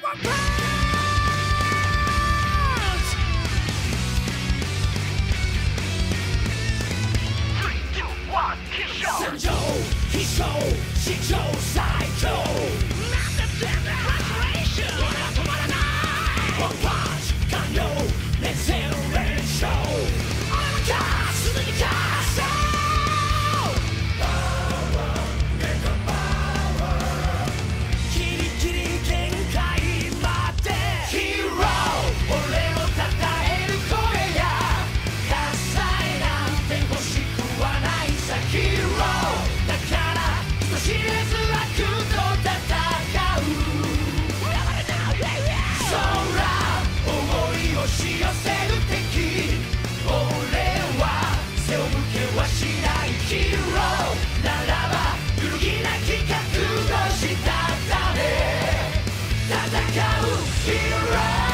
参上必勝史上最強なんだってんだフラストレーション俺は止まらないワンパンチ完了連戦連勝俺は勝つすぐに勝つパワーメガパワーキリキリ限界までヒーロー俺を称える声や喝采なんて欲しくはないさヒーローだから人知れず悪と戦う空思い押し寄せる敵俺は背を向けはしないヒーローならば揺るぎなき覚悟したため戦うヒーロー